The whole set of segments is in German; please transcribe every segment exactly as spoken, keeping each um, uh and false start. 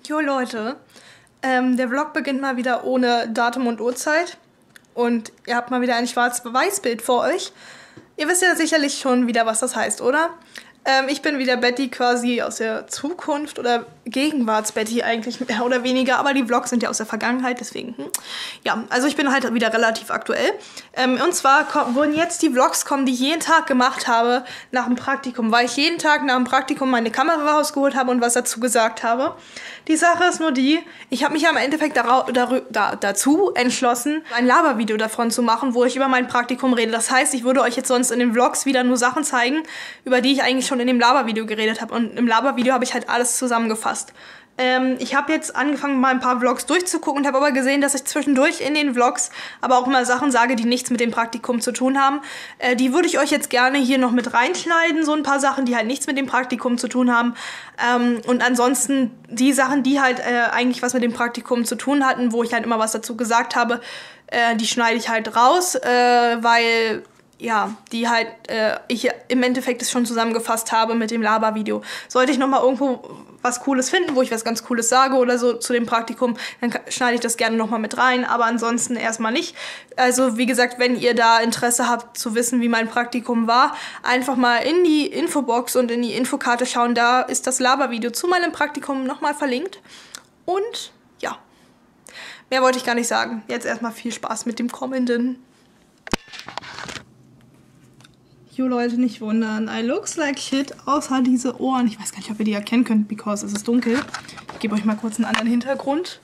Jo Leute, ähm, der Vlog beginnt mal wieder ohne Datum und Uhrzeit und ihr habt mal wieder ein Schwarz-Weiß-Bild vor euch. Ihr wisst ja sicherlich schon wieder, was das heißt, oder? Ähm, ich bin wieder Betty quasi aus der Zukunft oder Gegenwarts-Betty eigentlich mehr oder weniger, aber die Vlogs sind ja aus der Vergangenheit, deswegen, hm. Ja, also ich bin halt wieder relativ aktuell. Ähm, und zwar kommen, wurden jetzt die Vlogs kommen, die ich jeden Tag gemacht habe nach dem Praktikum, weil ich jeden Tag nach dem Praktikum meine Kamera rausgeholt habe und was dazu gesagt habe. Die Sache ist nur die, ich habe mich ja im Endeffekt da, da, dazu entschlossen, ein Labervideo davon zu machen, wo ich über mein Praktikum rede. Das heißt, ich würde euch jetzt sonst in den Vlogs wieder nur Sachen zeigen, über die ich eigentlich schon in dem Labervideo geredet habe. Und im Labervideo habe ich halt alles zusammengefasst. Ähm, ich habe jetzt angefangen, mal ein paar Vlogs durchzugucken und habe aber gesehen, dass ich zwischendurch in den Vlogs aber auch mal Sachen sage, die nichts mit dem Praktikum zu tun haben. Äh, die würde ich euch jetzt gerne hier noch mit reinschneiden, so ein paar Sachen, die halt nichts mit dem Praktikum zu tun haben. Ähm, und ansonsten die Sachen, die halt äh, eigentlich was mit dem Praktikum zu tun hatten, wo ich halt immer was dazu gesagt habe, äh, die schneide ich halt raus, äh, weil... ja, die halt äh, ich im Endeffekt es schon zusammengefasst habe mit dem Labervideo. Sollte ich nochmal irgendwo was Cooles finden, wo ich was ganz Cooles sage oder so zu dem Praktikum, dann schneide ich das gerne nochmal mit rein, aber ansonsten erstmal nicht. Also wie gesagt, wenn ihr da Interesse habt zu wissen, wie mein Praktikum war, einfach mal in die Infobox und in die Infokarte schauen, da ist das Labervideo zu meinem Praktikum nochmal verlinkt. Und ja, mehr wollte ich gar nicht sagen. Jetzt erstmal viel Spaß mit dem Kommenden. Jo Leute, nicht wundern. I looks like shit, außer diese Ohren. Ich weiß gar nicht, ob ihr die erkennen könnt, because es ist dunkel. Ich gebe euch mal kurz einen anderen Hintergrund.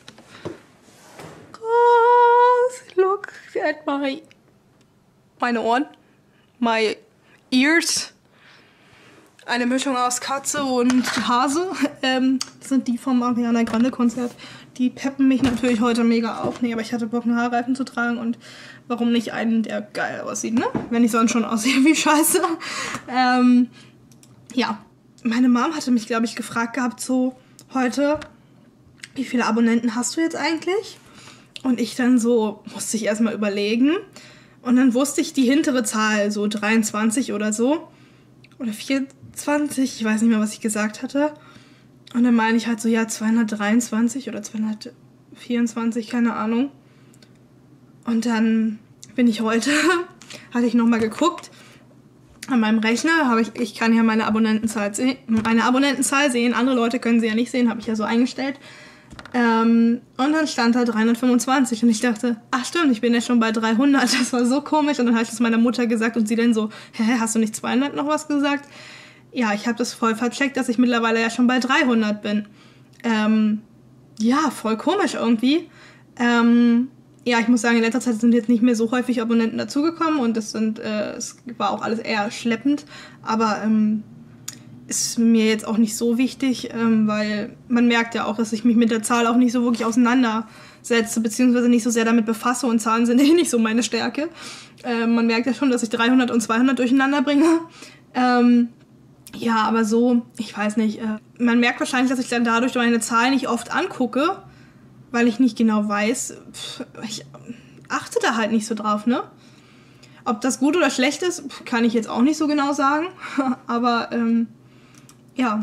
Look at my... meine Ohren. My ears. Eine Mischung aus Katze und Hase. Ähm, das sind die vom Ariana Grande Konzert. Die peppen mich natürlich heute mega auf. Nee, aber ich hatte Bock, einen Haarreifen zu tragen und warum nicht einen, der geil aussieht, ne? Wenn ich sonst schon aussehe wie scheiße. Ähm, ja, meine Mom hatte mich, glaube ich, gefragt gehabt, so heute, wie viele Abonnenten hast du jetzt eigentlich? Und ich dann so, musste ich erstmal überlegen. Und dann wusste ich die hintere Zahl, so dreiundzwanzig oder so. Oder vierundzwanzig, ich weiß nicht mehr, was ich gesagt hatte. Und dann meine ich halt so, ja, zweihundertdreiundzwanzig oder zweihundertvierundzwanzig, keine Ahnung. Und dann bin ich heute, hatte ich nochmal geguckt, an meinem Rechner, habe ich, ich kann ja meine Abonnentenzahl, meine Abonnentenzahl sehen, andere Leute können sie ja nicht sehen, habe ich ja so eingestellt. Ähm, und dann stand da dreihundertfünfundzwanzig und ich dachte, ach stimmt, ich bin ja schon bei dreihundert, das war so komisch. Und dann habe ich das meiner Mutter gesagt und sie dann so, hä, hast du nicht zweihundert noch was gesagt? Ja, ich habe das voll vercheckt, dass ich mittlerweile ja schon bei dreihundert bin. Ähm, ja, voll komisch irgendwie. Ähm, ja, ich muss sagen, in letzter Zeit sind jetzt nicht mehr so häufig Abonnenten dazugekommen und das sind, äh, es war auch alles eher schleppend, aber ähm, ist mir jetzt auch nicht so wichtig, ähm, weil man merkt ja auch, dass ich mich mit der Zahl auch nicht so wirklich auseinandersetze, beziehungsweise nicht so sehr damit befasse und Zahlen sind eh nicht so meine Stärke. Ähm, man merkt ja schon, dass ich dreihundert und zweihundert durcheinander bringe. Ähm, Ja, aber so, ich weiß nicht, äh, man merkt wahrscheinlich, dass ich dann dadurch meine Zahlen nicht oft angucke, weil ich nicht genau weiß, pff, ich achte da halt nicht so drauf, ne? Ob das gut oder schlecht ist, pff, kann ich jetzt auch nicht so genau sagen, aber ähm, ja,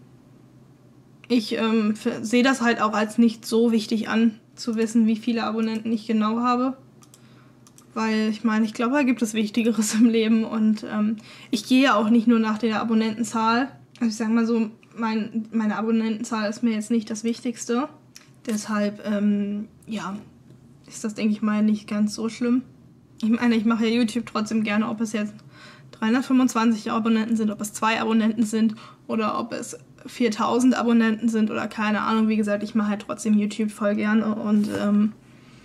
ich ähm, sehe das halt auch als nicht so wichtig an, zu wissen, wie viele Abonnenten ich genau habe. Weil ich meine, ich glaube, da gibt es Wichtigeres im Leben und ähm, ich gehe ja auch nicht nur nach der Abonnentenzahl. Also ich sage mal so, mein, meine Abonnentenzahl ist mir jetzt nicht das Wichtigste. Deshalb, ähm, ja, ist das, denke ich mal, nicht ganz so schlimm. Ich meine, ich mache ja YouTube trotzdem gerne, ob es jetzt dreihundertfünfundzwanzig Abonnenten sind, ob es zwei Abonnenten sind oder ob es viertausend Abonnenten sind oder keine Ahnung. Wie gesagt, ich mache halt trotzdem YouTube voll gerne und ähm,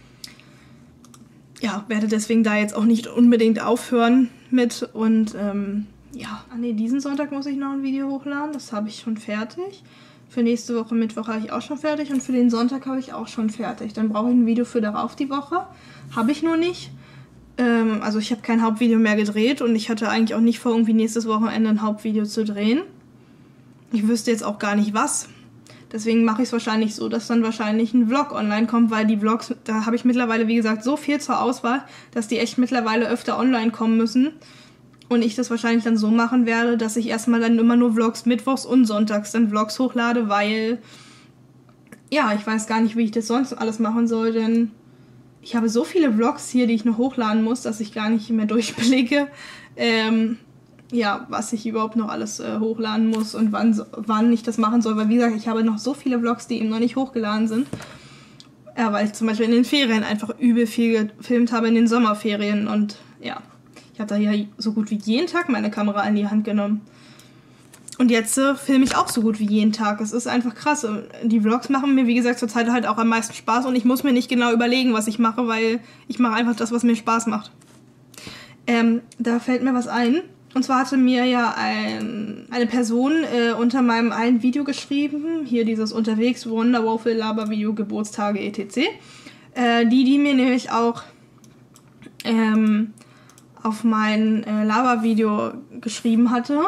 ja, werde deswegen da jetzt auch nicht unbedingt aufhören mit und ähm, ja, ah ne, diesen Sonntag muss ich noch ein Video hochladen, das habe ich schon fertig. Für nächste Woche Mittwoch habe ich auch schon fertig und für den Sonntag habe ich auch schon fertig. Dann brauche ich ein Video für darauf die Woche, habe ich nur nicht. Ähm, also ich habe kein Hauptvideo mehr gedreht und ich hatte eigentlich auch nicht vor, irgendwie nächstes Wochenende ein Hauptvideo zu drehen. Ich wüsste jetzt auch gar nicht was. Deswegen mache ich es wahrscheinlich so, dass dann wahrscheinlich ein Vlog online kommt, weil die Vlogs, da habe ich mittlerweile, wie gesagt, so viel zur Auswahl, dass die echt mittlerweile öfter online kommen müssen. Und ich das wahrscheinlich dann so machen werde, dass ich erstmal dann immer nur Vlogs mittwochs und sonntags dann Vlogs hochlade, weil ja, ich weiß gar nicht, wie ich das sonst alles machen soll, denn ich habe so viele Vlogs hier, die ich noch hochladen muss, dass ich gar nicht mehr durchblicke, ähm, ja, was ich überhaupt noch alles äh, hochladen muss und wann, wann ich das machen soll. Weil wie gesagt, ich habe noch so viele Vlogs, die eben noch nicht hochgeladen sind. Ja, weil ich zum Beispiel in den Ferien einfach übel viel gefilmt habe, in den Sommerferien. Und ja, ich habe da ja so gut wie jeden Tag meine Kamera in die Hand genommen. Und jetzt äh, filme ich auch so gut wie jeden Tag. Es ist einfach krass. Die Vlogs machen mir, wie gesagt, zurzeit halt auch am meisten Spaß. Und ich muss mir nicht genau überlegen, was ich mache, weil ich mache einfach das, was mir Spaß macht. Ähm, da fällt mir was ein. Und zwar hatte mir ja ein, eine Person äh, unter meinem einen Video geschrieben, hier dieses unterwegs Wonderwaffle Laber-Video Geburtstage et cetera. Äh, die, die mir nämlich auch ähm, auf mein äh, Laber-Video geschrieben hatte,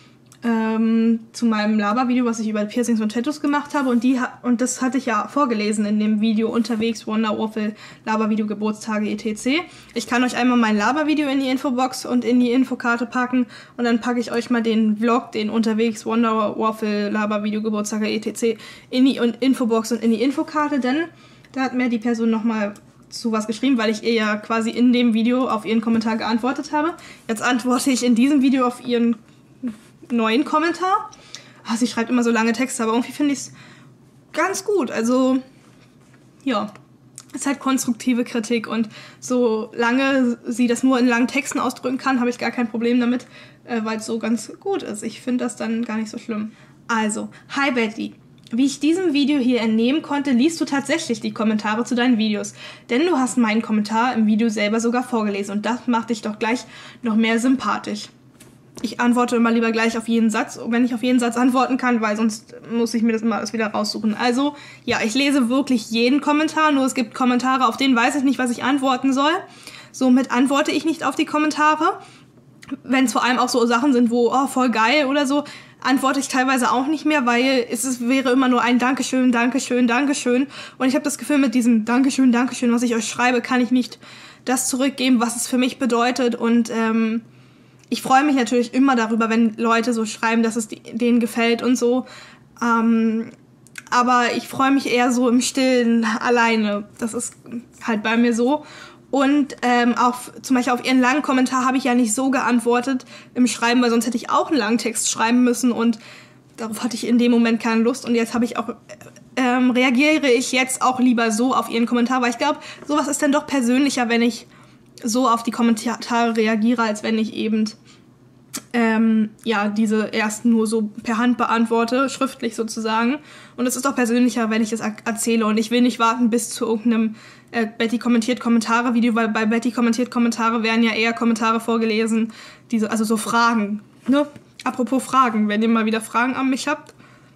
ähm, zu meinem Laber-Video, was ich über Piercings und Tattoos gemacht habe. Und, die, und das hatte ich ja vorgelesen in dem Video unterwegs Wonderwaffle Laber-Video Geburtstage et cetera. Ich kann euch einmal mein Laber-Video in die Infobox und in die Infokarte packen. Und dann packe ich euch mal den Vlog, den unterwegs Wonderwaffle Laber-Video Geburtstage et cetera in die Infobox und in die Infokarte. Denn da hat mir die Person nochmal zu was geschrieben, weil ich ihr ja quasi in dem Video auf ihren Kommentar geantwortet habe. Jetzt antworte ich in diesem Video auf ihren neuen Kommentar. Ah, sie schreibt immer so lange Texte, aber irgendwie finde ich es ganz gut. Also, ja, es ist halt konstruktive Kritik und solange sie das nur in langen Texten ausdrücken kann, habe ich gar kein Problem damit, äh, weil es so ganz gut ist. Ich finde das dann gar nicht so schlimm. Also, hi Betty. Wie ich diesem Video hier entnehmen konnte, liest du tatsächlich die Kommentare zu deinen Videos. Denn du hast meinen Kommentar im Video selber sogar vorgelesen und das macht dich doch gleich noch mehr sympathisch. Ich antworte immer lieber gleich auf jeden Satz, wenn ich auf jeden Satz antworten kann, weil sonst muss ich mir das immer alles wieder raussuchen. Also, ja, ich lese wirklich jeden Kommentar, nur es gibt Kommentare, auf denen weiß ich nicht, was ich antworten soll. Somit antworte ich nicht auf die Kommentare. Wenn es vor allem auch so Sachen sind, wo, oh, voll geil oder so, antworte ich teilweise auch nicht mehr, weil es ist, wäre immer nur ein Dankeschön, Dankeschön, Dankeschön. Und ich habe das Gefühl, mit diesem Dankeschön, Dankeschön, was ich euch schreibe, kann ich nicht das zurückgeben, was es für mich bedeutet. Und ähm, ich freue mich natürlich immer darüber, wenn Leute so schreiben, dass es denen gefällt und so. Ähm, aber ich freue mich eher so im Stillen alleine. Das ist halt bei mir so. Und ähm, auch zum Beispiel auf ihren langen Kommentar habe ich ja nicht so geantwortet im Schreiben, weil sonst hätte ich auch einen langen Text schreiben müssen und darauf hatte ich in dem Moment keine Lust. Und jetzt habe ich auch, ähm, reagiere ich jetzt auch lieber so auf ihren Kommentar, weil ich glaube, sowas ist dann doch persönlicher, wenn ich so auf die Kommentare reagiere, als wenn ich eben ähm, ja, diese erst nur so per Hand beantworte, schriftlich sozusagen. Und es ist auch persönlicher, wenn ich es erzähle und ich will nicht warten bis zu irgendeinem äh, Betty kommentiert Kommentare Video, weil bei Betty kommentiert Kommentare werden ja eher Kommentare vorgelesen, diese, also so Fragen, ne? Apropos Fragen, wenn ihr mal wieder Fragen an mich habt,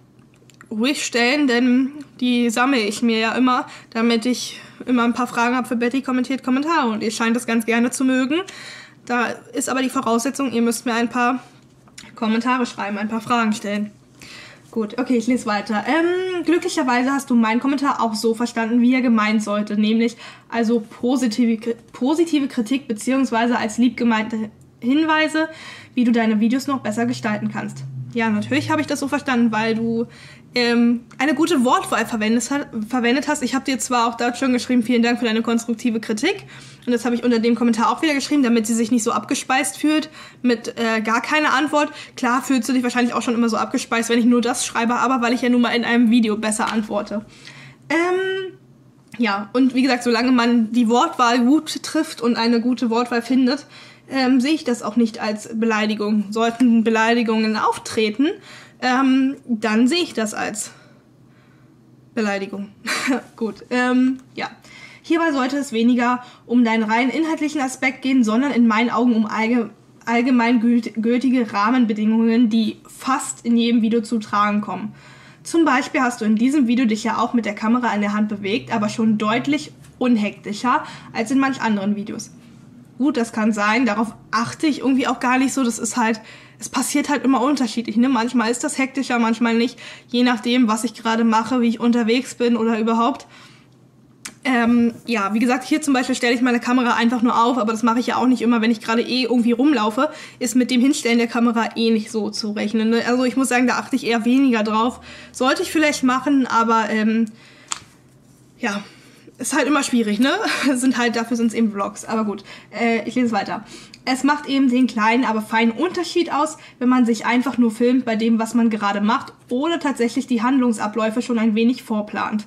ruhig stellen, denn die sammle ich mir ja immer, damit ich immer ein paar Fragen habe für Betty kommentiert Kommentare und ihr scheint das ganz gerne zu mögen. Da ist aber die Voraussetzung, ihr müsst mir ein paar Kommentare schreiben, ein paar Fragen stellen. Gut, okay, ich lese weiter. Ähm, glücklicherweise hast du meinen Kommentar auch so verstanden, wie er gemeint sollte, nämlich also positive, positive Kritik beziehungsweise als lieb gemeinte Hinweise, wie du deine Videos noch besser gestalten kannst. Ja, natürlich habe ich das so verstanden, weil du ähm, eine gute Wortwahl verwendet, verwendet hast. Ich habe dir zwar auch da schon geschrieben, vielen Dank für deine konstruktive Kritik. Und das habe ich unter dem Kommentar auch wieder geschrieben, damit sie sich nicht so abgespeist fühlt mit äh, gar keine Antwort. Klar fühlst du dich wahrscheinlich auch schon immer so abgespeist, wenn ich nur das schreibe, aber weil ich ja nun mal in einem Video besser antworte. Ähm, ja, und wie gesagt, solange man die Wortwahl gut trifft und eine gute Wortwahl findet, ähm, sehe ich das auch nicht als Beleidigung. Sollten Beleidigungen auftreten, ähm, dann sehe ich das als Beleidigung. Gut, ähm, ja. Hierbei sollte es weniger um deinen rein inhaltlichen Aspekt gehen, sondern in meinen Augen um allge allgemeingültige Rahmenbedingungen, die fast in jedem Video zu tragen kommen. Zum Beispiel hast du in diesem Video dich ja auch mit der Kamera in der Hand bewegt, aber schon deutlich unhektischer als in manch anderen Videos. Gut, das kann sein, darauf achte ich irgendwie auch gar nicht so, das ist halt, es passiert halt immer unterschiedlich, ne? Manchmal ist das hektischer, manchmal nicht, je nachdem, was ich gerade mache, wie ich unterwegs bin oder überhaupt. Ähm, ja, wie gesagt, hier zum Beispiel stelle ich meine Kamera einfach nur auf, aber das mache ich ja auch nicht immer, wenn ich gerade eh irgendwie rumlaufe, ist mit dem Hinstellen der Kamera eh nicht so zu rechnen, ne? Also ich muss sagen, da achte ich eher weniger drauf. Sollte ich vielleicht machen, aber ähm, ja, ist halt immer schwierig, ne? sind halt, dafür sind es eben Vlogs. Aber gut, äh, ich lese weiter. Es macht eben den kleinen, aber feinen Unterschied aus, wenn man sich einfach nur filmt bei dem, was man gerade macht oder tatsächlich die Handlungsabläufe schon ein wenig vorplant.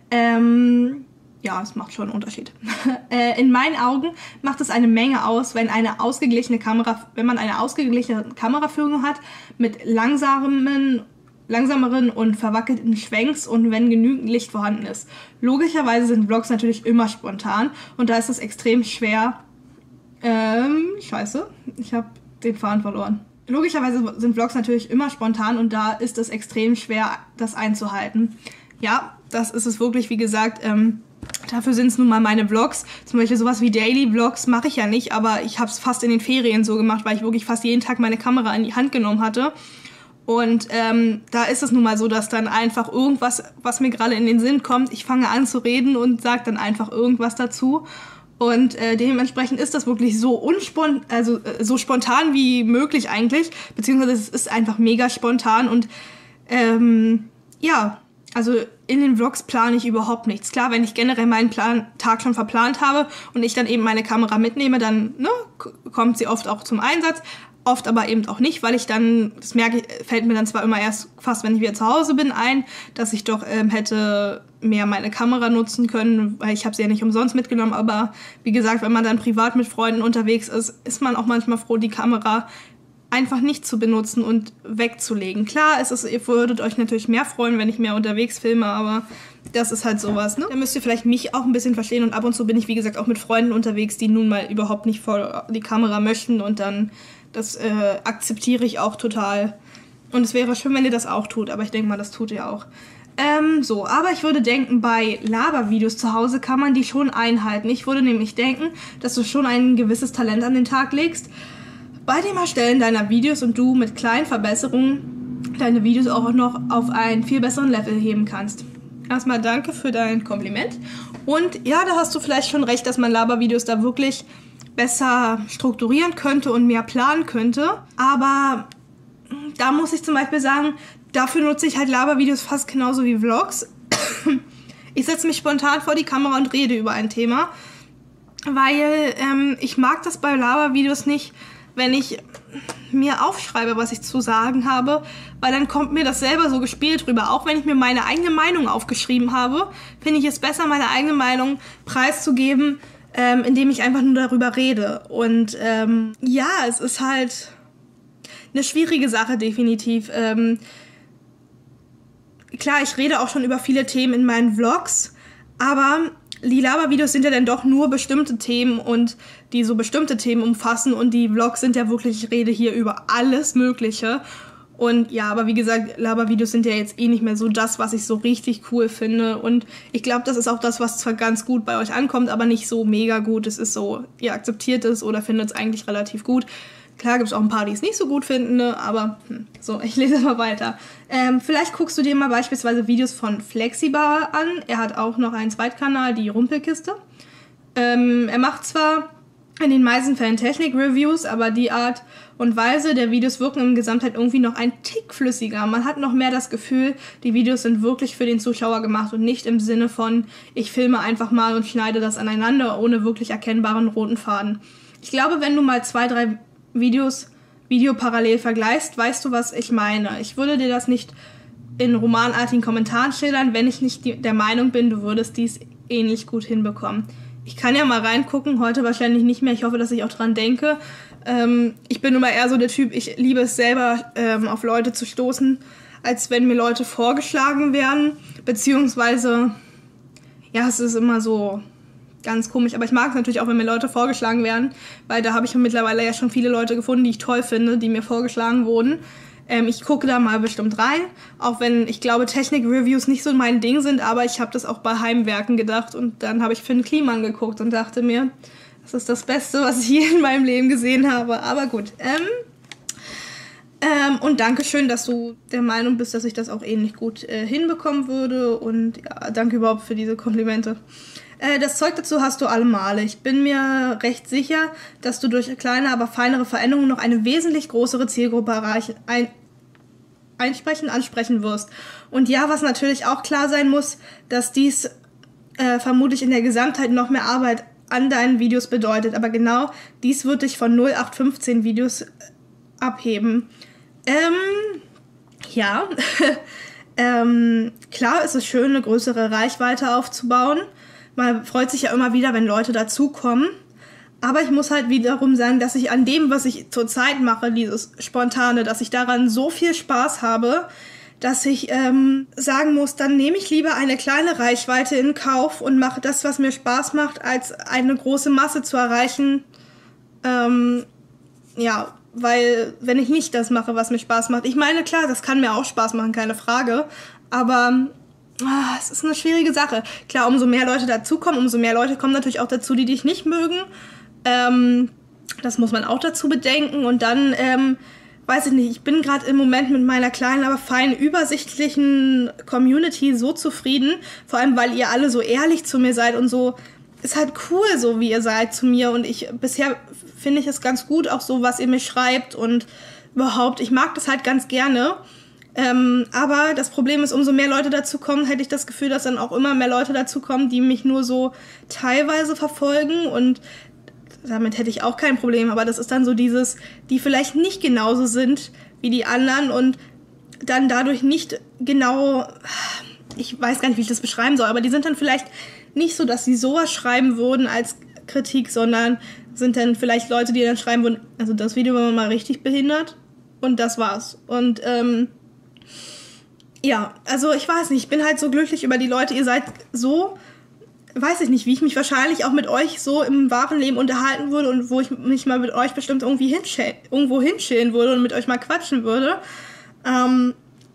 Ähm, ja, es macht schon einen Unterschied. äh, in meinen Augen macht es eine Menge aus, wenn eine ausgeglichene Kamera, wenn man eine ausgeglichene Kameraführung hat mit langsamen langsameren und verwackelten Schwenks und wenn genügend Licht vorhanden ist. Logischerweise sind Vlogs natürlich immer spontan und da ist es extrem schwer. Ähm, scheiße, ich habe den Faden verloren. Logischerweise sind Vlogs natürlich immer spontan und da ist es extrem schwer, das einzuhalten. Ja, das ist es wirklich, wie gesagt, ähm, dafür sind es nun mal meine Vlogs. Zum Beispiel sowas wie Daily Vlogs mache ich ja nicht, aber ich habe es fast in den Ferien so gemacht, weil ich wirklich fast jeden Tag meine Kamera in die Hand genommen hatte. Und ähm, da ist es nun mal so, dass dann einfach irgendwas, was mir gerade in den Sinn kommt, ich fange an zu reden und sage dann einfach irgendwas dazu. Und äh, dementsprechend ist das wirklich so unspon also äh, so spontan wie möglich eigentlich, beziehungsweise es ist einfach mega spontan und ähm, ja, also in den Vlogs plane ich überhaupt nichts. Klar, wenn ich generell meinen Plan Tag schon verplant habe und ich dann eben meine Kamera mitnehme, dann ne, kommt sie oft auch zum Einsatz. Oft aber eben auch nicht, weil ich dann, das merke ich, fällt mir dann zwar immer erst fast, wenn ich wieder zu Hause bin, ein, dass ich doch ähm, hätte mehr meine Kamera nutzen können, weil ich habe sie ja nicht umsonst mitgenommen, aber wie gesagt, wenn man dann privat mit Freunden unterwegs ist, ist man auch manchmal froh, die Kamera einfach nicht zu benutzen und wegzulegen. Klar, es ist, ihr würdet euch natürlich mehr freuen, wenn ich mehr unterwegs filme, aber das ist halt sowas, ne? Da müsst ihr vielleicht mich auch ein bisschen verstehen und ab und zu bin ich, wie gesagt, auch mit Freunden unterwegs, die nun mal überhaupt nicht vor die Kamera möchten und dann das äh, akzeptiere ich auch total. Und es wäre schön, wenn ihr das auch tut, aber ich denke mal, das tut ihr auch. Ähm, so, aber ich würde denken, bei Labervideos zu Hause kann man die schon einhalten. Ich würde nämlich denken, dass du schon ein gewisses Talent an den Tag legst, bei dem Erstellen deiner Videos und du mit kleinen Verbesserungen deine Videos auch noch auf einen viel besseren Level heben kannst. Erstmal danke für dein Kompliment. Und ja, da hast du vielleicht schon recht, dass man Labervideos da wirklich besser strukturieren könnte und mehr planen könnte. Aber da muss ich zum Beispiel sagen, dafür nutze ich halt Labervideos fast genauso wie Vlogs. Ich setze mich spontan vor die Kamera und rede über ein Thema, weil ähm, ich mag das bei Labervideos nicht, wenn ich mir aufschreibe, was ich zu sagen habe, weil dann kommt mir das selber so gespielt rüber. Auch wenn ich mir meine eigene Meinung aufgeschrieben habe, finde ich es besser, meine eigene Meinung preiszugeben, Ähm, indem ich einfach nur darüber rede. Und ähm, ja, es ist halt eine schwierige Sache, definitiv. Ähm, klar, ich rede auch schon über viele Themen in meinen Vlogs, aber die Labervideos sind ja dann doch nur bestimmte Themen und die so bestimmte Themen umfassen und die Vlogs sind ja wirklich, ich rede hier über alles Mögliche. Und ja, aber wie gesagt, Labervideos sind ja jetzt eh nicht mehr so das, was ich so richtig cool finde. Und ich glaube, das ist auch das, was zwar ganz gut bei euch ankommt, aber nicht so mega gut. Es ist so, ihr akzeptiert es oder findet es eigentlich relativ gut. Klar gibt es auch ein paar, die es nicht so gut finden, ne? Aber hm, so, ich lese mal weiter. Ähm, vielleicht guckst du dir mal beispielsweise Videos von Flexibar an. Er hat auch noch einen Zweitkanal, die Rumpelkiste. Ähm, er macht zwar in den meisten Fällen Technik-Reviews, aber die Art und Weise der Videos wirken im Gesamtheit irgendwie noch ein Tick flüssiger. Man hat noch mehr das Gefühl, die Videos sind wirklich für den Zuschauer gemacht und nicht im Sinne von, ich filme einfach mal und schneide das aneinander ohne wirklich erkennbaren roten Faden. Ich glaube, wenn du mal zwei, drei Videos Video parallel vergleichst, weißt du, was ich meine. Ich würde dir das nicht in romanartigen Kommentaren schildern, wenn ich nicht die, der Meinung bin, du würdest dies ähnlich gut hinbekommen. Ich kann ja mal reingucken, heute wahrscheinlich nicht mehr. Ich hoffe, dass ich auch dran denke. Ähm, ich bin immer eher so der Typ, ich liebe es selber, ähm, auf Leute zu stoßen, als wenn mir Leute vorgeschlagen werden. Beziehungsweise, ja, es ist immer so ganz komisch. Aber ich mag es natürlich auch, wenn mir Leute vorgeschlagen werden, weil da habe ich mittlerweile ja schon viele Leute gefunden, die ich toll finde, die mir vorgeschlagen wurden. Ähm, ich gucke da mal bestimmt rein, auch wenn ich glaube, Technik-Reviews nicht so mein Ding sind, aber ich habe das auch bei Heimwerken gedacht und dann habe ich Finn Kliman geguckt und dachte mir, das ist das Beste, was ich je in meinem Leben gesehen habe. Aber gut. Ähm, ähm, und danke schön, dass du der Meinung bist, dass ich das auch ähnlich gut äh, hinbekommen würde und ja, danke überhaupt für diese Komplimente. Äh, das Zeug dazu hast du allemal. Ich bin mir recht sicher, dass du durch kleine, aber feinere Veränderungen noch eine wesentlich größere Zielgruppe erreichen, ein, einsprechen, ansprechen wirst. Und ja, was natürlich auch klar sein muss, dass dies äh, vermutlich in der Gesamtheit noch mehr Arbeit an deinen Videos bedeutet. Aber genau dies wird dich von null acht fünfzehn Videos abheben. Ähm, ja, ähm, klar ist es schön, eine größere Reichweite aufzubauen. Man freut sich ja immer wieder, wenn Leute dazukommen. Aber ich muss halt wiederum sagen, dass ich an dem, was ich zurzeit mache, dieses Spontane, dass ich daran so viel Spaß habe, dass ich ähm, sagen muss, dann nehme ich lieber eine kleine Reichweite in Kauf und mache das, was mir Spaß macht, als eine große Masse zu erreichen. Ähm, ja, weil wenn ich nicht das mache, was mir Spaß macht. Ich meine, klar, das kann mir auch Spaß machen, keine Frage. Aber ah, es ist eine schwierige Sache. Klar, umso mehr Leute dazukommen, umso mehr Leute kommen natürlich auch dazu, die dich nicht mögen. Ähm, das muss man auch dazu bedenken. Und dann, ähm, weiß ich nicht, ich bin gerade im Moment mit meiner kleinen, aber feinen, übersichtlichen Community so zufrieden. Vor allem, weil ihr alle so ehrlich zu mir seid und so. Ist halt cool, so wie ihr seid zu mir. Und ich bisher finde ich es ganz gut, auch so, was ihr mir schreibt. Und überhaupt, ich mag das halt ganz gerne. Ähm, aber das Problem ist, umso mehr Leute dazu kommen, hätte ich das Gefühl, dass dann auch immer mehr Leute dazu kommen, die mich nur so teilweise verfolgen. Und damit hätte ich auch kein Problem, aber das ist dann so dieses, die vielleicht nicht genauso sind wie die anderen und dann dadurch nicht genau, ich weiß gar nicht, wie ich das beschreiben soll, aber die sind dann vielleicht nicht so, dass sie sowas schreiben würden als Kritik, sondern sind dann vielleicht Leute, die dann schreiben würden, also das Video war mal richtig behindert und das war's. Und ähm, ja, also ich weiß nicht, ich bin halt so glücklich über die Leute, ihr seid so, weiß ich nicht, wie ich mich wahrscheinlich auch mit euch so im wahren Leben unterhalten würde und wo ich mich mal mit euch bestimmt irgendwie hinschä- irgendwo hinschälen würde und mit euch mal quatschen würde. Ähm,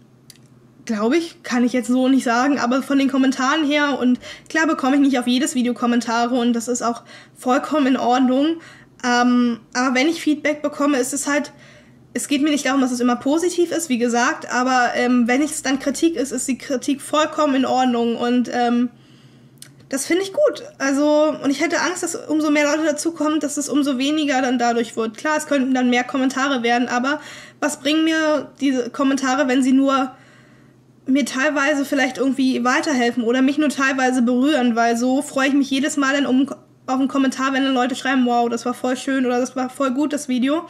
glaube ich, kann ich jetzt so nicht sagen, aber von den Kommentaren her und klar bekomme ich nicht auf jedes Video Kommentare und das ist auch vollkommen in Ordnung. Ähm, aber wenn ich Feedback bekomme, ist es halt, es geht mir nicht darum, dass es immer positiv ist, wie gesagt, aber ähm, wenn es dann Kritik ist, ist die Kritik vollkommen in Ordnung und ähm, das finde ich gut. Also, und ich hätte Angst, dass umso mehr Leute dazukommen, dass es umso weniger dann dadurch wird. Klar, es könnten dann mehr Kommentare werden, aber was bringen mir diese Kommentare, wenn sie nur mir teilweise vielleicht irgendwie weiterhelfen oder mich nur teilweise berühren, weil so freue ich mich jedes Mal dann um, auf einen Kommentar, wenn dann Leute schreiben, wow, das war voll schön oder das war voll gut, das Video.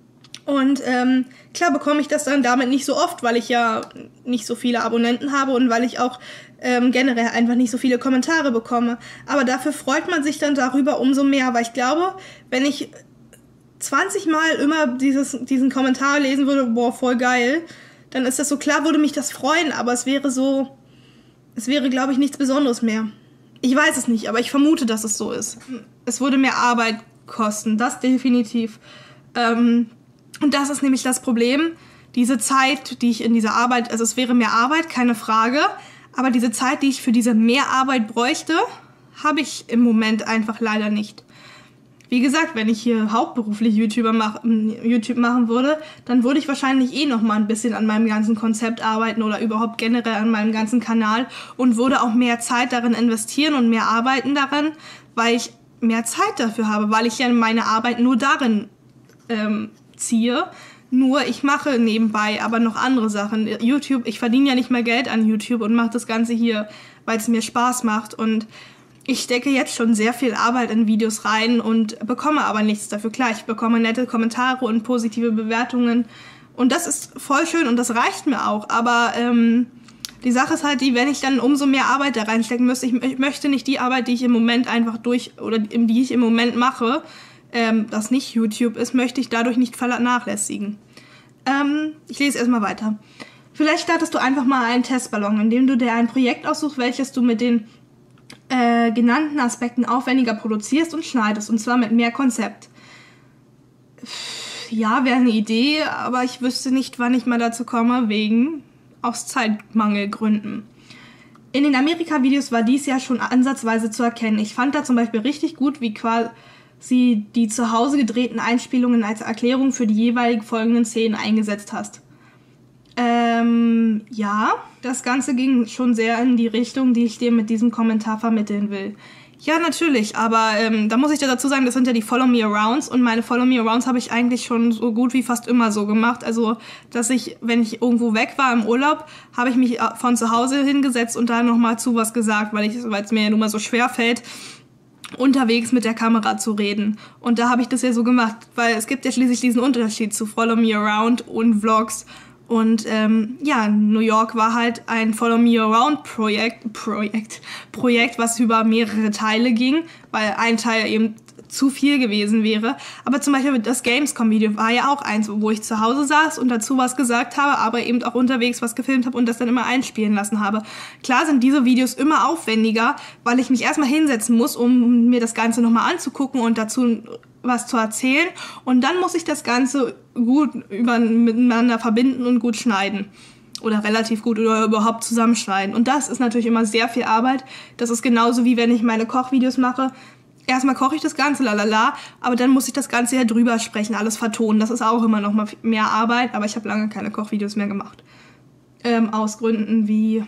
Und ähm, klar bekomme ich das dann damit nicht so oft, weil ich ja nicht so viele Abonnenten habe und weil ich auch ähm, generell einfach nicht so viele Kommentare bekomme. Aber dafür freut man sich dann darüber umso mehr, weil ich glaube, wenn ich zwanzig Mal immer dieses, diesen Kommentar lesen würde, boah, voll geil, dann ist das so, klar würde mich das freuen, aber es wäre so, es wäre, glaube ich, nichts Besonderes mehr. Ich weiß es nicht, aber ich vermute, dass es so ist. Es würde mehr Arbeit kosten, das definitiv. Ähm, Und das ist nämlich das Problem, diese Zeit, die ich in dieser Arbeit, also es wäre mehr Arbeit, keine Frage, aber diese Zeit, die ich für diese Mehrarbeit bräuchte, habe ich im Moment einfach leider nicht. Wie gesagt, wenn ich hier hauptberuflich YouTuber mach, YouTube machen würde, dann würde ich wahrscheinlich eh noch mal ein bisschen an meinem ganzen Konzept arbeiten oder überhaupt generell an meinem ganzen Kanal und würde auch mehr Zeit darin investieren und mehr arbeiten daran, weil ich mehr Zeit dafür habe, weil ich ja meine Arbeit nur darin ähm, ziehe. Nur ich mache nebenbei aber noch andere Sachen. YouTube, ich verdiene ja nicht mehr Geld an YouTube und mache das Ganze hier, weil es mir Spaß macht. Und ich stecke jetzt schon sehr viel Arbeit in Videos rein und bekomme aber nichts dafür. Klar, ich bekomme nette Kommentare und positive Bewertungen. Und das ist voll schön und das reicht mir auch. Aber ähm, die Sache ist halt die, wenn ich dann umso mehr Arbeit da reinstecken müsste, ich, ich möchte nicht die Arbeit, die ich im Moment einfach durch, oder die ich im Moment mache, Ähm, das nicht YouTube ist, möchte ich dadurch nicht vernachlässigen. Ähm, ich lese erstmal weiter. Vielleicht startest du einfach mal einen Testballon, indem du dir ein Projekt aussuchst, welches du mit den äh, genannten Aspekten aufwendiger produzierst und schneidest, und zwar mit mehr Konzept. Ja, wäre eine Idee, aber ich wüsste nicht, wann ich mal dazu komme, wegen aus Zeitmangelgründen. In den Amerika-Videos war dies ja schon ansatzweise zu erkennen. Ich fand da zum Beispiel richtig gut, wie quasi sie die zu Hause gedrehten Einspielungen als Erklärung für die jeweilig folgenden Szenen eingesetzt hast. Ähm, ja, das Ganze ging schon sehr in die Richtung, die ich dir mit diesem Kommentar vermitteln will. Ja, natürlich, aber ähm, da muss ich dir dazu sagen, das sind ja die Follow Me Arounds und meine Follow Me Arounds habe ich eigentlich schon so gut wie fast immer so gemacht. Also, dass ich, wenn ich irgendwo weg war im Urlaub, habe ich mich von zu Hause hingesetzt und da nochmal zu was gesagt, weil ich, weil es mir ja nun mal so schwer fällt, unterwegs mit der Kamera zu reden. Und da habe ich das ja so gemacht, weil es gibt ja schließlich diesen Unterschied zu Follow Me Around und Vlogs. Und ähm, ja, New York war halt ein Follow Me Around Projekt, Projekt, Projekt, was über mehrere Teile ging, weil ein Teil eben zu viel gewesen wäre. Aber zum Beispiel das Gamescom-Video war ja auch eins, wo ich zu Hause saß und dazu was gesagt habe, aber eben auch unterwegs was gefilmt habe und das dann immer einspielen lassen habe. Klar sind diese Videos immer aufwendiger, weil ich mich erstmal hinsetzen muss, um mir das Ganze nochmal anzugucken und dazu was zu erzählen. Und dann muss ich das Ganze gut über, miteinander verbinden und gut schneiden. Oder relativ gut oder überhaupt zusammenschneiden. Und das ist natürlich immer sehr viel Arbeit. Das ist genauso wie wenn ich meine Kochvideos mache. Erstmal koche ich das Ganze, lalala, aber dann muss ich das Ganze ja drüber sprechen, alles vertonen. Das ist auch immer noch mal mehr Arbeit, aber ich habe lange keine Kochvideos mehr gemacht. Ähm, aus Gründen wie,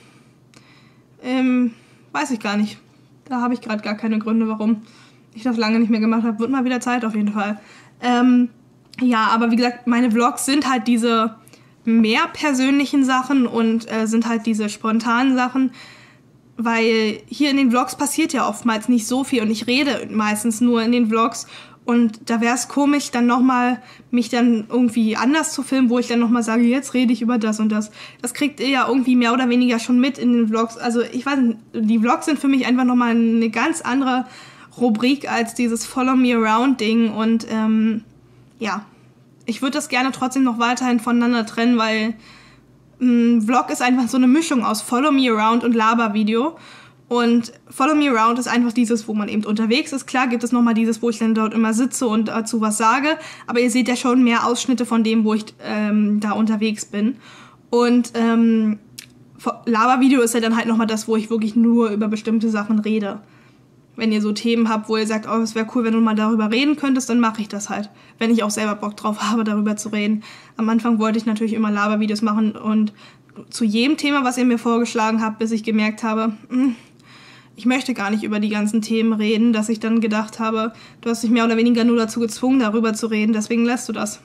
ähm, weiß ich gar nicht. Da habe ich gerade gar keine Gründe, warum ich das lange nicht mehr gemacht habe. Wird mal wieder Zeit auf jeden Fall. Ähm, ja, aber wie gesagt, meine Vlogs sind halt diese mehr persönlichen Sachen und äh, sind halt diese spontanen Sachen, weil hier in den Vlogs passiert ja oftmals nicht so viel und ich rede meistens nur in den Vlogs und da wäre es komisch, dann nochmal mich dann irgendwie anders zu filmen, wo ich dann nochmal sage, jetzt rede ich über das und das. Das kriegt ihr ja irgendwie mehr oder weniger schon mit in den Vlogs. Also ich weiß nicht, die Vlogs sind für mich einfach nochmal eine ganz andere Rubrik als dieses Follow Me Around Ding und ähm, ja, ich würde das gerne trotzdem noch weiterhin voneinander trennen, weil ein Vlog ist einfach so eine Mischung aus Follow Me Around und Labervideo. Und Follow Me Around ist einfach dieses, wo man eben unterwegs ist. Klar gibt es nochmal dieses, wo ich dann dort immer sitze und dazu was sage. Aber ihr seht ja schon mehr Ausschnitte von dem, wo ich ähm, da unterwegs bin. Und ähm, Labervideo ist ja dann halt nochmal das, wo ich wirklich nur über bestimmte Sachen rede. Wenn ihr so Themen habt, wo ihr sagt, oh, es wäre cool, wenn du mal darüber reden könntest, dann mache ich das halt. Wenn ich auch selber Bock drauf habe, darüber zu reden. Am Anfang wollte ich natürlich immer Labervideos machen und zu jedem Thema, was ihr mir vorgeschlagen habt, bis ich gemerkt habe, mh, ich möchte gar nicht über die ganzen Themen reden, dass ich dann gedacht habe, du hast dich mehr oder weniger nur dazu gezwungen, darüber zu reden, deswegen lässt du das.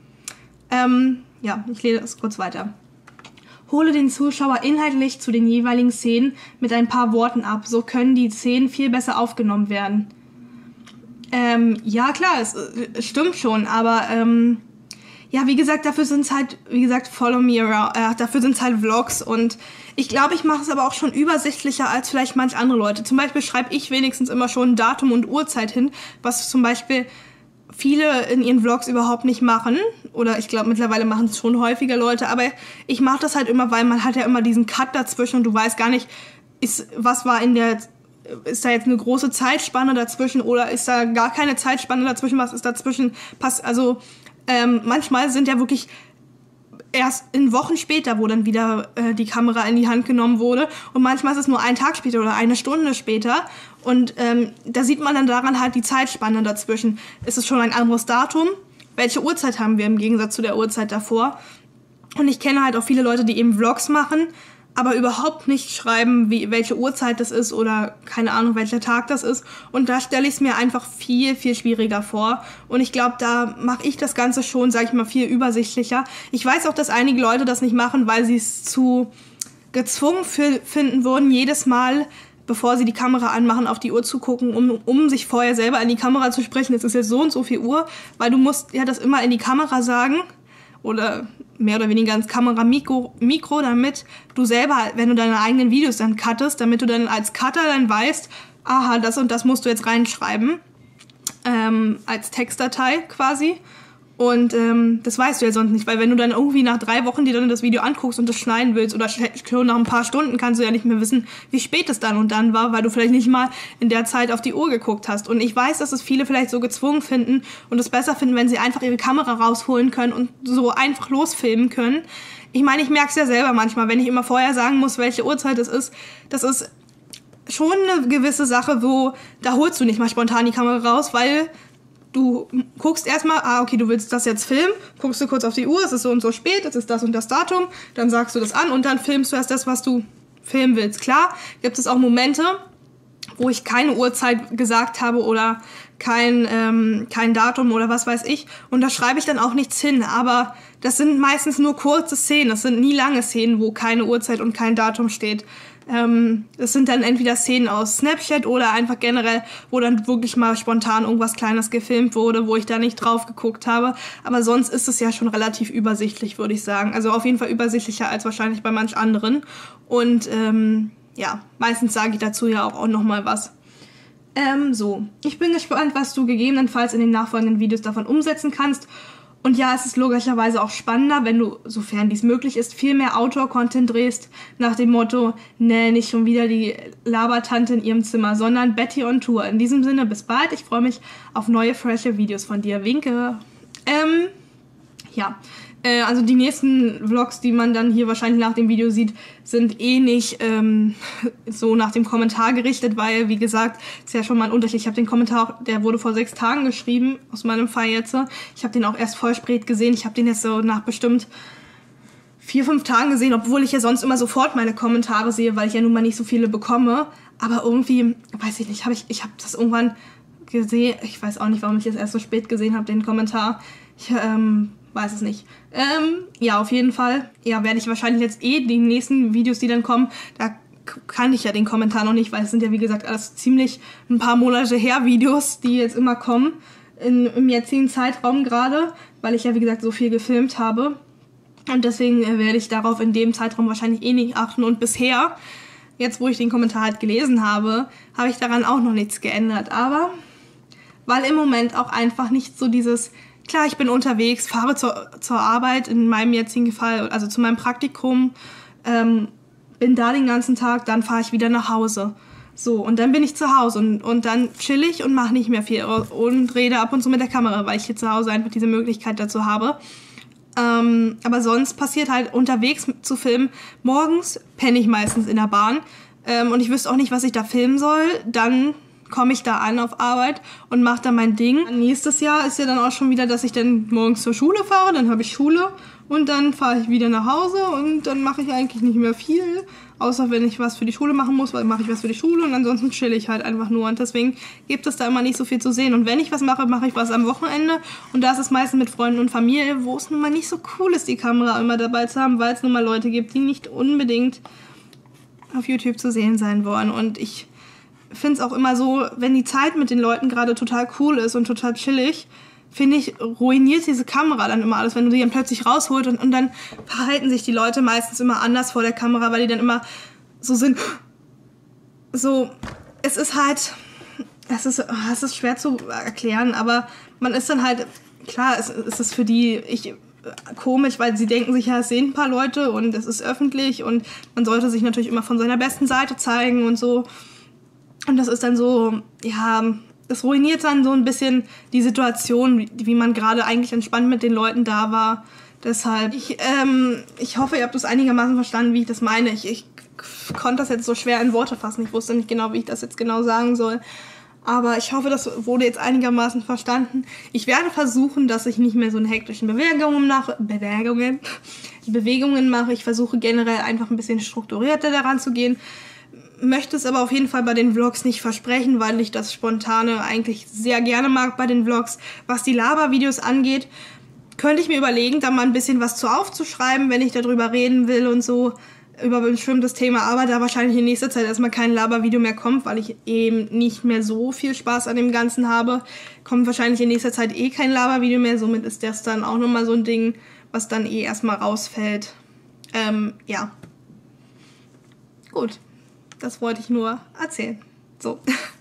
Ähm, ja, ich lese das kurz weiter. Hole den Zuschauer inhaltlich zu den jeweiligen Szenen mit ein paar Worten ab. So können die Szenen viel besser aufgenommen werden. Ähm, ja, klar, es, es stimmt schon, aber ähm, ja, wie gesagt, dafür sind es halt, wie gesagt, Follow Me Around, äh, dafür sind es halt Vlogs und ich glaube, ich mache es aber auch schon übersichtlicher als vielleicht manch andere Leute. Zum Beispiel schreibe ich wenigstens immer schon Datum und Uhrzeit hin, was zum Beispiel viele in ihren Vlogs überhaupt nicht machen. Oder ich glaube, mittlerweile machen es schon häufiger Leute. Aber ich mache das halt immer, weil man hat ja immer diesen Cut dazwischen und du weißt gar nicht, ist, was war in der, ist da jetzt eine große Zeitspanne dazwischen oder ist da gar keine Zeitspanne dazwischen, was ist dazwischen pass, also ähm, manchmal sind ja wirklich erst in Wochen später, wo dann wieder äh, die Kamera in die Hand genommen wurde. Und manchmal ist es nur ein Tag später oder eine Stunde später. Und ähm, da sieht man dann daran halt die Zeitspanne dazwischen. Ist es schon ein anderes Datum? Welche Uhrzeit haben wir im Gegensatz zu der Uhrzeit davor? Und ich kenne halt auch viele Leute, die eben Vlogs machen, aber überhaupt nicht schreiben, wie, welche Uhrzeit das ist oder keine Ahnung, welcher Tag das ist. Und da stelle ich es mir einfach viel, viel schwieriger vor. Und ich glaube, da mache ich das Ganze schon, sage ich mal, viel übersichtlicher. Ich weiß auch, dass einige Leute das nicht machen, weil sie es zu gezwungen finden würden, jedes Mal, bevor sie die Kamera anmachen, auf die Uhr zu gucken, um, um sich vorher selber in die Kamera zu sprechen. Es ist jetzt so und so viel Uhr, weil du musst ja das immer in die Kamera sagen oder mehr oder weniger ins Kameramikro, Mikro, damit du selber, wenn du deine eigenen Videos dann cuttest, damit du dann als Cutter dann weißt, aha, das und das musst du jetzt reinschreiben, ähm, als Textdatei quasi. Und ähm, das weißt du ja sonst nicht, weil wenn du dann irgendwie nach drei Wochen dir dann das Video anguckst und das schneiden willst oder schon nach ein paar Stunden, kannst du ja nicht mehr wissen, wie spät es dann und dann war, weil du vielleicht nicht mal in der Zeit auf die Uhr geguckt hast. Und ich weiß, dass es viele vielleicht so gezwungen finden und es besser finden, wenn sie einfach ihre Kamera rausholen können und so einfach losfilmen können. Ich meine, ich merke es ja selber manchmal, wenn ich immer vorher sagen muss, welche Uhrzeit es ist. Das ist schon eine gewisse Sache, wo da holst du nicht mal spontan die Kamera raus, weil du guckst erstmal, ah, okay, du willst das jetzt filmen, guckst du kurz auf die Uhr, es ist so und so spät, es ist das und das Datum, dann sagst du das an und dann filmst du erst das, was du filmen willst. Klar, gibt es auch Momente, wo ich keine Uhrzeit gesagt habe oder kein, ähm, kein Datum oder was weiß ich. Und da schreibe ich dann auch nichts hin. Aber das sind meistens nur kurze Szenen. Das sind nie lange Szenen, wo keine Uhrzeit und kein Datum steht. Ähm, das sind dann entweder Szenen aus Snapchat oder einfach generell, wo dann wirklich mal spontan irgendwas Kleines gefilmt wurde, wo ich da nicht drauf geguckt habe. Aber sonst ist es ja schon relativ übersichtlich, würde ich sagen. Also auf jeden Fall übersichtlicher als wahrscheinlich bei manch anderen. Und ähm, ja, meistens sage ich dazu ja auch, auch nochmal was. Ähm, so, ich bin gespannt, was du gegebenenfalls in den nachfolgenden Videos davon umsetzen kannst. Und ja, es ist logischerweise auch spannender, wenn du, sofern dies möglich ist, viel mehr Outdoor-Content drehst, nach dem Motto, nee, nicht schon wieder die Labertante in ihrem Zimmer, sondern Betty on Tour. In diesem Sinne, bis bald. Ich freue mich auf neue, frische Videos von dir. Winke. Ähm, ja. Äh, also die nächsten Vlogs, die man dann hier wahrscheinlich nach dem Video sieht, sind eh nicht ähm, so nach dem Kommentar gerichtet, weil, wie gesagt, ist ja schon mal ein Unterschied. Ich habe den Kommentar, der wurde vor sechs Tagen geschrieben, aus meinem Fall jetzt. Ich habe den auch erst voll spät gesehen. Ich habe den jetzt so nach bestimmt vier, fünf Tagen gesehen, obwohl ich ja sonst immer sofort meine Kommentare sehe, weil ich ja nun mal nicht so viele bekomme. Aber irgendwie, weiß ich nicht, habe ich, ich habe das irgendwann gesehen. Ich weiß auch nicht, warum ich das erst so spät gesehen habe, den Kommentar. Ich, ähm, weiß es nicht. Ähm, ja, auf jeden Fall. Ja, werde ich wahrscheinlich jetzt eh die nächsten Videos, die dann kommen, da kann ich ja den Kommentar noch nicht, weil es sind ja, wie gesagt, alles ziemlich ein paar Monate her Videos, die jetzt immer kommen, in, im jetzigen Zeitraum gerade, weil ich ja, wie gesagt, so viel gefilmt habe. Und deswegen äh, werde ich darauf in dem Zeitraum wahrscheinlich eh nicht achten. Und bisher, jetzt wo ich den Kommentar halt gelesen habe, habe ich daran auch noch nichts geändert. Aber weil im Moment auch einfach nicht so dieses... Klar, ich bin unterwegs, fahre zur, zur Arbeit, in meinem jetzigen Fall, also zu meinem Praktikum, ähm, bin da den ganzen Tag, dann fahre ich wieder nach Hause. So, und dann bin ich zu Hause und, und dann chill ich und mache nicht mehr viel und rede ab und zu mit der Kamera, weil ich hier zu Hause einfach diese Möglichkeit dazu habe. Ähm, aber sonst passiert halt unterwegs zu filmen, morgens penne ich meistens in der Bahn ähm, und ich wüsste auch nicht, was ich da filmen soll, dann... komme ich da an auf Arbeit und mache da mein Ding. Nächstes Jahr ist ja dann auch schon wieder, dass ich dann morgens zur Schule fahre, dann habe ich Schule und dann fahre ich wieder nach Hause und dann mache ich eigentlich nicht mehr viel, außer wenn ich was für die Schule machen muss, weil mache ich was für die Schule und ansonsten chill ich halt einfach nur und deswegen gibt es da immer nicht so viel zu sehen und wenn ich was mache, mache ich was am Wochenende und das ist meistens mit Freunden und Familie, wo es nun mal nicht so cool ist, die Kamera immer dabei zu haben, weil es nun mal Leute gibt, die nicht unbedingt auf YouTube zu sehen sein wollen und ich finde es auch immer so, wenn die Zeit mit den Leuten gerade total cool ist und total chillig, finde ich, ruiniert diese Kamera dann immer alles, wenn du die dann plötzlich rausholst und, und dann verhalten sich die Leute meistens immer anders vor der Kamera, weil die dann immer so sind, so, es ist halt, es ist, es ist schwer zu erklären, aber man ist dann halt, klar, es, es ist für die, ich, komisch, weil sie denken sich, ja, es sehen ein paar Leute und es ist öffentlich und man sollte sich natürlich immer von seiner besten Seite zeigen und so. Und das ist dann so, ja, das ruiniert dann so ein bisschen die Situation, wie, wie man gerade eigentlich entspannt mit den Leuten da war. Deshalb, ich, ähm, ich hoffe, ihr habt das einigermaßen verstanden, wie ich das meine. Ich, ich konnte das jetzt so schwer in Worte fassen. Ich wusste nicht genau, wie ich das jetzt genau sagen soll. Aber ich hoffe, das wurde jetzt einigermaßen verstanden. Ich werde versuchen, dass ich nicht mehr so eine hektischen Bewegungen mache. Bewegungen, Bewegungen mache. Ich versuche generell einfach ein bisschen strukturierter daran zu gehen. Möchte es aber auf jeden Fall bei den Vlogs nicht versprechen, weil ich das Spontane eigentlich sehr gerne mag bei den Vlogs. Was die Labervideos angeht, könnte ich mir überlegen, da mal ein bisschen was zu aufzuschreiben, wenn ich darüber reden will und so, über ein bestimmtes Thema. Aber da wahrscheinlich in nächster Zeit erstmal kein Labervideo mehr kommt, weil ich eben nicht mehr so viel Spaß an dem Ganzen habe, kommt wahrscheinlich in nächster Zeit eh kein Labervideo mehr. Somit ist das dann auch nochmal so ein Ding, was dann eh erstmal rausfällt. Ähm, ja. Gut. Das wollte ich nur erzählen. So.